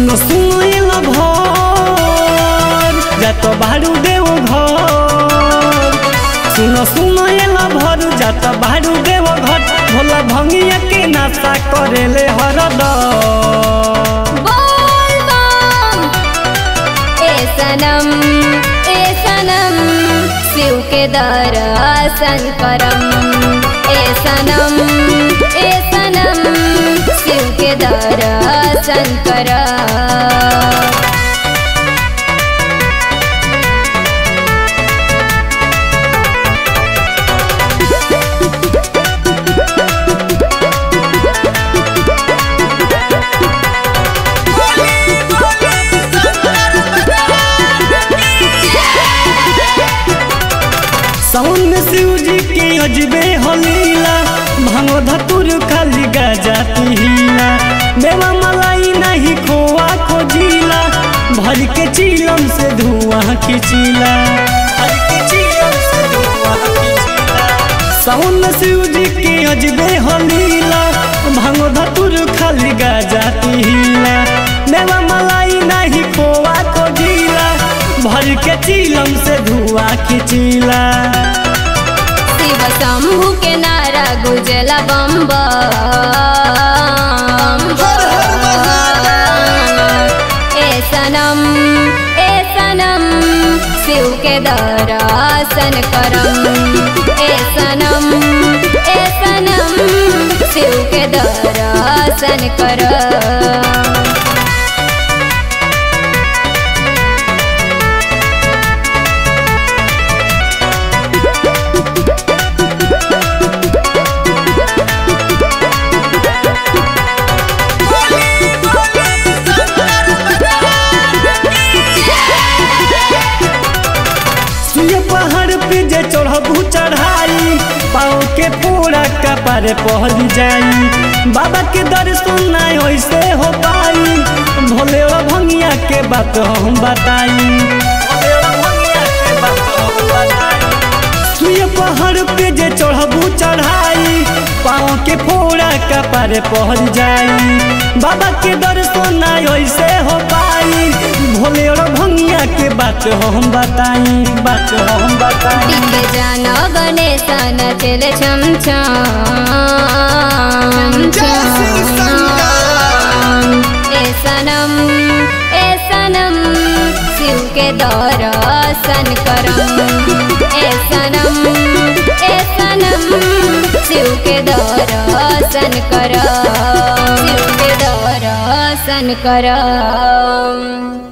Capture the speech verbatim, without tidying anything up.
सुनो सुनो ये लभर जात बारू देव घर। सुनो सुनो ये लभर जात बारू देव घर। भोला भंगिया के नाशा करेले हरदम। बोल बम ए सनम ए सनम शिव के दर्शन करम। ए सनम ए सनम शिव के दर्शन करम। सावन में शिव जी के अजबे हलीला। भांगो धतुर खाली गाजा पीला। मेवा मलाई नहीं खोआ खोजिला। भर के चीलम से धुआं खिंचीला। भर के चीलम से धुआं खिंचीला। सावन में शिव जी के अजबे हलीला। भांगो धतुर खाली गाजा पीला। मेवा मलाई नहीं खोआ खोजिला। भर के चीलम से धुआं खिंचीला। शिव शंभु के नारा गुजला बम बम। ए सनम ए सनम शिव के दर्शन करम। ए सनम ए सनम शिव के दर्शन करम। पहाड़ पे जे चढ़बू चढ़ाई पाँव के पूरा कपार पहल जाई। बाबा के दर्शन नहीं वैसे हो पाई। भोले भंगिया के बात हम बताई। सुय पहाड़ पे जे चढ़बू चढ़ाई पाँव के पूरा कपार पहल जाई। बाबा के दर्शन नहीं वैसे हो पाई। भोले और भंगिया के बात हम बताई। बात हम बताई। दिखे जानो गणेश नचले छम छम ए सनम ए सनम शिव के दर्शन करम। ए सनम ए सनम शिव के दर्शन करम। शिव के दर्शन करम।